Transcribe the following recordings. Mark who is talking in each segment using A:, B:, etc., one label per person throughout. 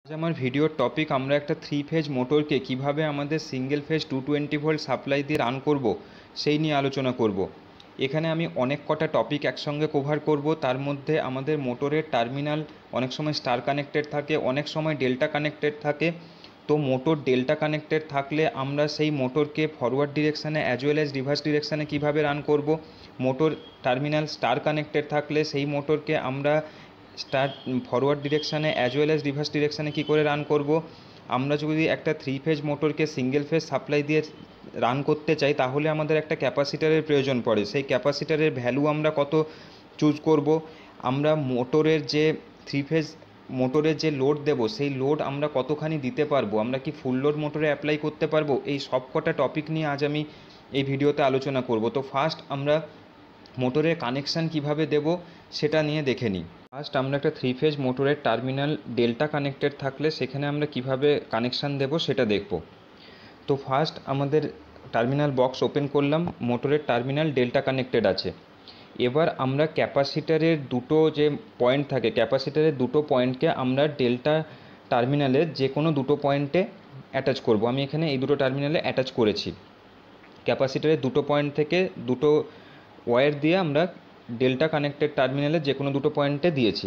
A: আজ আমার ভিডিওর টপিক আমরা একটা 3 ফেজ মোটরকে কিভাবে আমাদের সিঙ্গেল ফেজ 220 ভোল্ট সাপ্লাই দিয়ে রান করব সেই নিয়ে আলোচনা করব। এখানে আমি অনেক কটা টপিক একসঙ্গে কভার করব। তার মধ্যে আমাদের মোটরের টার্মিনাল অনেক সময় স্টার কানেক্টেড থাকে, অনেক সময় ডেল্টা কানেক্টেড থাকে। তো মোটর ডেল্টা কানেক্টেড থাকলে আমরা সেই মোটরকে ফরওয়ার্ড ডিরেকশানে অ্যাজ ওয়েল অ্যাজ রিভার্স ডিরেকশানে কীভাবে রান করব। মোটর টার্মিনাল স্টার কানেক্টেড থাকলে সেই মোটরকে আমরা ফরওয়ার্ড ডিরেকশানে অ্যাজ ওয়েল অ্যাজ রিভার্স ডিরেকশানে কী করে রান করব। আমরা যদি একটা 3 ফেজ মোটরকে সিঙ্গেল ফেজ সাপ্লাই দিয়ে রান করতে চাই তাহলে আমাদের একটা ক্যাপাসিটারের প্রয়োজন পড়ে। সেই ক্যাপাসিটারের ভ্যালু আমরা কত চুজ করব। আমরা মোটরের যে 3 ফেজ মোটরের যে লোড দেব সেই লোড আমরা কতখানি দিতে পারবো, আমরা কি ফুল লোড মোটরে অ্যাপ্লাই করতে পারবো, এই সব কটা টপিক নিয়ে আজ আমি এই ভিডিওতে আলোচনা করব। তো ফার্স্ট আমরা মোটরের কানেকশান কিভাবে দেব সেটা নিয়ে দেখে নিই। ফার্স্ট আমরা একটা 3 ফেজ মোটরের টার্মিনাল ডেল্টা কানেক্টেড থাকলে সেখানে আমরা কিভাবে কানেকশান দেব সেটা দেখব। তো ফার্স্ট আমাদের টার্মিনাল বক্স ওপেন করলাম, মোটরের টার্মিনাল ডেল্টা কানেক্টেড আছে। এবার আমরা ক্যাপাসিটারের দুটো যে পয়েন্ট থাকে, ক্যাপাসিটারের দুটো পয়েন্টকে আমরা ডেল্টা টার্মিনালের যে কোনো দুটো পয়েন্টে অ্যাটাচ করব। আমি এখানে এই দুটো টার্মিনালে অ্যাটাচ করেছি। ক্যাপাসিটারের দুটো পয়েন্ট থেকে দুটো ওয়্যার দিয়ে আমরা ডেল্টা কানেক্টেড টার্মিনালে যে কোনো দুটো পয়েন্টে দিয়েছি।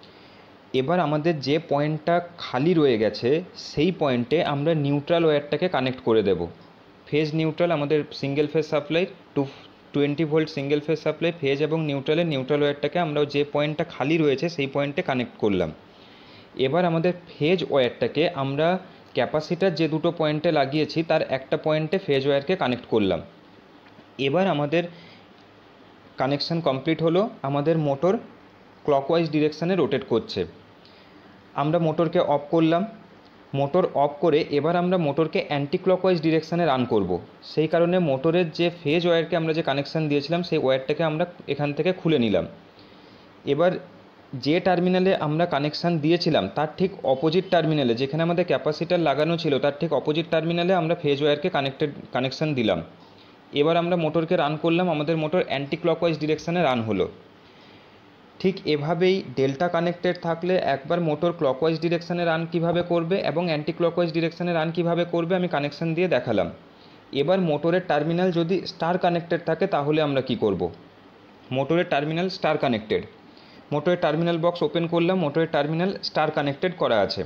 A: এবার আমাদের যে পয়েন্টটা খালি রয়ে গেছে সেই পয়েন্টে আমরা নিউট্রাল ওয়্যারটাকে কানেক্ট করে দেব। ফেজ নিউট্রাল আমাদের single phase supply 220 volt single phase supply, phase এবং নিউট্রালের নিউট্রাল ওয়্যারটাকে আমরা যে পয়েন্টটা খালি রয়েছে সেই পয়েন্টে কানেক্ট করলাম। এবার আমাদের ফেজ ওয়্যারটাকে আমরা ক্যাপাসিটার যে দুটো পয়েন্টে লাগিয়েছি তার একটা পয়েন্টে ফেজ ওয়্যারকে কানেক্ট করলাম। এবার আমাদের কানেকশান কমপ্লিট হলো। আমাদের মোটর ক্লকওয়াইজ ডিরেকশানে রোটেট করছে। আমরা মোটরকে অফ করলাম। মোটর অফ করে এবার আমরা মোটরকে অ্যান্টি ক্লকওয়াইজ ডিরেকশানে রান করব। সেই কারণে মোটরের যে ফেজ ওয়্যারকে আমরা যে কানেকশান দিয়েছিলাম সেই ওয়্যারটাকে আমরা এখান থেকে খুলে নিলাম। এবার যে টার্মিনালে আমরা কানেকশান দিয়েছিলাম তার ঠিক অপোজিট টার্মিনালে, যেখানে আমাদের ক্যাপাসিটার লাগানো ছিল তার ঠিক অপোজিট টার্মিনালে আমরা ফেজ ওয়্যারকে কানেকশান দিলাম। এবার আমরা মোটরকে রান করলাম, আমাদের মোটর অ্যান্টি ক্লকওয়াইজ ডিরেকশানে রান হলো। ঠিক এভাবেই ডেল্টা কানেক্টেড থাকলে একবার মোটর ক্লকওয়াইজ ডিরেকশানে রান কিভাবে করবে এবং অ্যান্টি ক্লকওয়াইজ ডিরেকশানে রান কিভাবে করবে আমি কানেকশান দিয়ে দেখালাম। এবার মোটরের টার্মিনাল যদি স্টার কানেক্টেড থাকে তাহলে আমরা কি করব। মোটরের টার্মিনাল স্টার কানেক্টেড, মোটরের টার্মিনাল বক্স ওপেন করলাম, মোটরের টার্মিনাল স্টার কানেক্টেড করা আছে।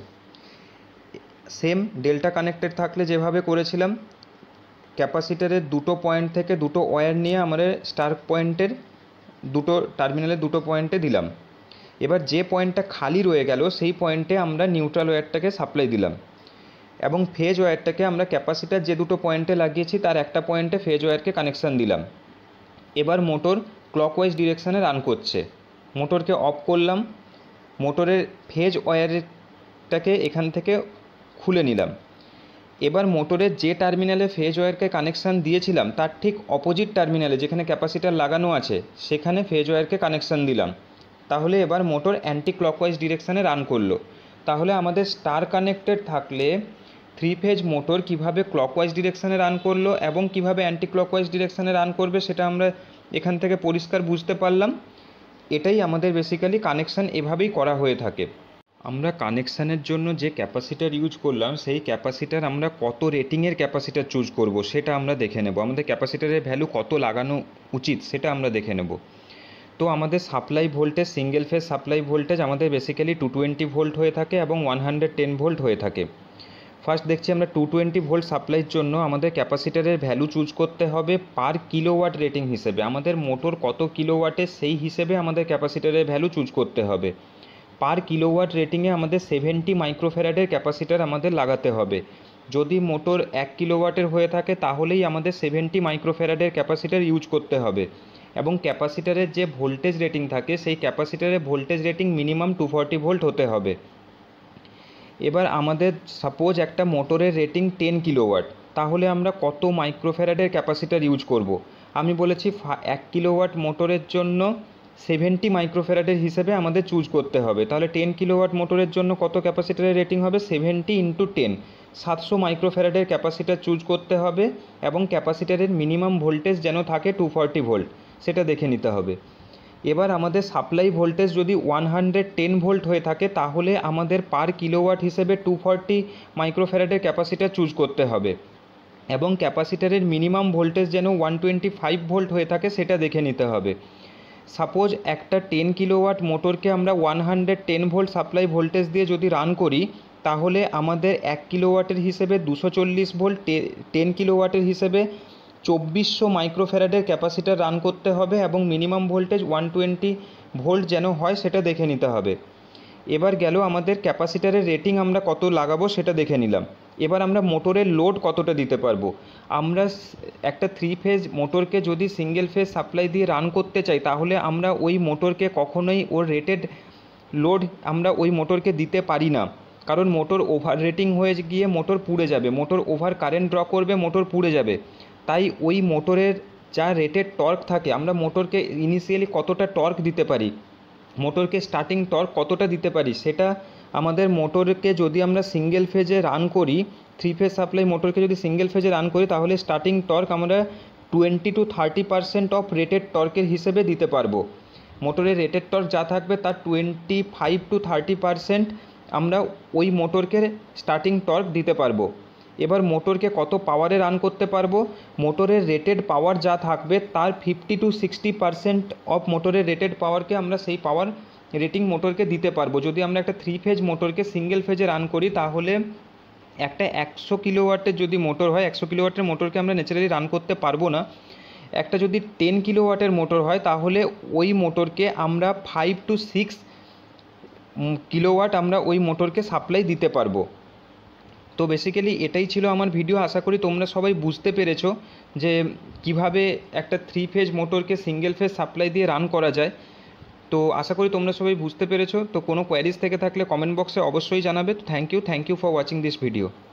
A: সেম ডেল্টা কানেক্টেড থাকলে যেভাবে করেছিলাম, ক্যাপাসিটারের দুটো পয়েন্ট থেকে দুটো ওয়্যার নিয়ে আমরা স্টার পয়েন্টের দুটো টার্মিনালের দুটো পয়েন্টে দিলাম। এবার যে পয়েন্টটা খালি রয়ে গেল সেই পয়েন্টে আমরা নিউট্রাল ওয়্যারটাকে সাপ্লাই দিলাম এবং ফেজ ওয়্যারটাকে আমরা ক্যাপাসিটার যে দুটো পয়েন্টে লাগিয়েছি তার একটা পয়েন্টে ফেজ ওয়্যারকে কানেকশান দিলাম। এবার মোটর ক্লকওয়াইজ ডিরেকশানে রান করছে। মোটরকে অফ করলাম, মোটরের ফেজ ওয়্যারটাকে এখান থেকে খুলে নিলাম। এবার মোটরের যে টার্মিনালে ফেজ ওয়্যারকে কানেকশান দিয়েছিলাম তার ঠিক অপোজিট টার্মিনালে যেখানে ক্যাপাসিটার লাগানো আছে সেখানে ফেজ ওয়্যারকে কানেকশান দিলাম। তাহলে এবার মোটর অ্যান্টি ক্লকওয়াইজ ডিরেকশানে রান করলো। তাহলে আমাদের স্টার কানেক্টেড থাকলে 3 ফেজ মোটর কিভাবে ক্লকওয়াইজ ডিরেকশানে রান করলো এবং কিভাবে অ্যান্টি ক্লকওয়াইজ ডিরেকশানে রান করবে সেটা আমরা এখান থেকে পরিষ্কার বুঝতে পারলাম। এটাই আমাদের বেসিক্যালি কানেকশান এভাবেই করা হয়ে থাকে। আমরা কানেকশানের জন্য যে ক্যাপাসিটার ইউজ করলাম সেই ক্যাপাসিটার আমরা কত রেটিংয়ের ক্যাপাসিটার চুজ করব সেটা আমরা দেখে নেব। আমাদের ক্যাপাসিটারের ভ্যালু কত লাগানো উচিত সেটা আমরা দেখে নেব। তো আমাদের supply voltage, single phase supply voltage আমাদের বেসিক্যালি 220 ভোল্ট হয়ে থাকে এবং 110 ভোল্ট হয়ে থাকে। ফার্স্ট দেখছি আমরা 220 ভোল্ট সাপ্লাইয়ের জন্য আমাদের ক্যাপাসিটারের ভ্যালু চুজ করতে হবে পার কিলোওয়াট রেটিং হিসেবে। আমাদের মোটর কত কিলোওয়াটে সেই হিসেবে আমাদের ক্যাপাসিটারের ভ্যালু চুজ করতে হবে। পার কিলোওয়াট রেটিংয়ে আমাদের 70 মাইক্রোফ্যারাডের ক্যাপাসিটার আমাদের লাগাতে হবে। যদি মোটর 1 কিলোওয়াটের হয়ে থাকে তাহলেই আমাদের 70 মাইক্রোফ্যারাডের ক্যাপাসিটার ইউজ করতে হবে এবং ক্যাপাসিটারের যে ভোল্টেজ রেটিং থাকে সেই ক্যাপাসিটারের ভোল্টেজ রেটিং মিনিমাম 240 ভোল্ট হতে হবে। এবার আমাদের সাপোজ একটা মোটরের রেটিং 10 কিলোওয়াট, তাহলে আমরা কত মাইক্রোফ্যারাডের ক্যাপাসিটার ইউজ করব। আমি বলেছি 1 কিলোওয়াট মোটরের জন্য 70 মাইক্রোফ্যারাডের হিসেবে আমাদের চুজ করতে হবে। তাহলে 10 কিলোওয়াট মোটরের জন্য কত ক্যাপাসিটারের রেটিং হবে, 70 × 10, 700 মাইক্রোফ্যারাডের ক্যাপাসিটার চুজ করতে হবে এবং ক্যাপাসিটারের মিনিমাম ভোল্টেজ যেন থাকে 240 ভোল্ট সেটা দেখে নিতে হবে। এবার আমাদের সাপ্লাই ভোল্টেজ যদি 110 ভোল্ট হয়ে থাকে তাহলে আমাদের পার কিলোওয়াট হিসেবে 240 মাইক্রোফ্যারাডের ক্যাপাসিটার চুজ করতে হবে এবং ক্যাপাসিটারের মিনিমাম ভোল্টেজ যেন 125 ভোল্ট হয়ে থাকে সেটা দেখে নিতে হবে। সাপোজ একটা 10 কিলোওয়াট মোটরকে আমরা 110 ভোল্ট সাপ্লাই ভোল্টেজ দিয়ে যদি রান করি তাহলে আমাদের 1 কিলোওয়াটের হিসেবে 240 ভোল্ট, 10 কিলোওয়াটের হিসেবে 2400 মাইক্রোফ্যারাডের ক্যাপাসিটার রান করতে হবে এবং মিনিমাম ভোল্টেজ 120 ভোল্ট যেন হয় সেটা দেখে নিতে হবে। এবার গেল আমাদের ক্যাপাসিটারের রেটিং আমরা কত লাগাবো সেটা দেখে নিলাম। এবার আমরা মোটরের লোড কতটা দিতে পারবো। আমরা একটা 3 ফেজ মোটরকে যদি সিঙ্গেল ফেজ সাপ্লাই দিয়ে রান করতে চাই তাহলে আমরা ওই মোটরকে কখনোই ওর রেটেড লোড আমরা ওই মোটরকে দিতে পারি না, কারণ মোটর ওভার রেটিং হয়ে গিয়ে মোটর পুড়ে যাবে, মোটর ওভার কারেন্ট ড্র করবে, মোটর পুড়ে যাবে। তাই ওই মোটরের যা রেটেড টর্ক থাকে, আমরা মোটরকে ইনিশিয়ালি কতটা টর্ক দিতে পারি, মোটরকে স্টার্টিং টর্ক কতটা দিতে পারি, সেটা আমাদের মোটরকে যদি আমরা সিঙ্গেল ফেজে রান করি, 3 ফেজ সাপ্লাই মোটরকে যদি সিঙ্গেল ফেজে রান করি তাহলে স্টার্টিং টর্ক আমরা 20 to 30% অফ রেটেড টর্কের হিসেবে দিতে পারবো। মোটরের রেটেড টর্ক যা থাকবে তার 25 to 30% আমরা ওই মোটরকে স্টার্টিং টর্ক দিতে পারবো। এবার মোটরকে কত পাওয়ারে রান করতে পারবো, মোটরের রেটেড পাওয়ার যা থাকবে তার 50 to 60% অফ মোটরের রেটেড পাওয়ারকে আমরা সেই পাওয়ার রেটিং মোটরকে দিতে পারবো। যদি আমরা একটা 3 ফেজ মোটরকে সিঙ্গেল ফেজে রান করি তাহলে একটা 100 কিলোওয়াটের যদি মোটর হয়, 100 কিলোওয়াটের মোটরকে আমরা ন্যাচারালি রান করতে পারবো না। একটা যদি 10 কিলোওয়াটের মোটর হয় তাহলে ওই মোটরকে আমরা 5 to 6 কিলোওয়াট আমরা ওই মোটরকে সাপ্লাই দিতে পারবো। তো বেসিক্যালি এটাই ছিল আমার ভিডিও। আশা করি তোমরা সবাই বুঝতে পেরেছো যে কিভাবে একটা 3 ফেজ মোটরকে সিঙ্গেল ফেজ সাপ্লাই দিয়ে রান করা যায়। তো আশা করি তোমরা সবাই বুঝতে পেরেছো। তো কোনো কোয়ারিজ থেকে থাকলে কমেন্ট বক্সে অবশ্যই জানাবে। Thank you for watching this video.